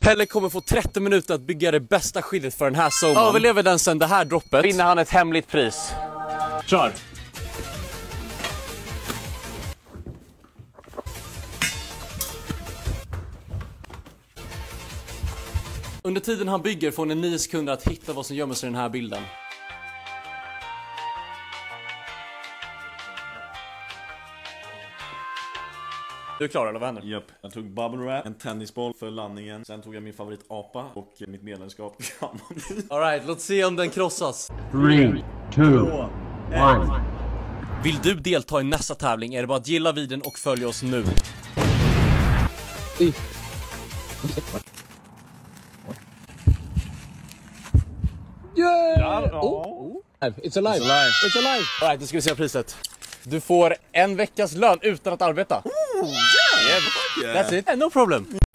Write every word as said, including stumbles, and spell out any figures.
Pelle kommer få trettio minuter att bygga det bästa skyddet för den här zonen. Överlever den sen det här droppet vinner han ett hemligt pris. Kör! Under tiden han bygger får ni nio sekunder att hitta vad som gömmer sig i den här bilden. Du är klar eller vad händer? Japp, jag tog bubble wrap, en tennisboll för landningen. Sen tog jag min favorit apa och mitt medlemskap. Alright, låt se om den krossas. Three, two, one. Vill du delta i nästa tävling är det bara att gilla videon och följa oss nu. Yeah! Oh. It's alive. It's alive. It's alive. Alright, nu ska vi se priset. Du får en veckas lön utan att arbeta. Oh, yeah. Yeah, that's it. No problem.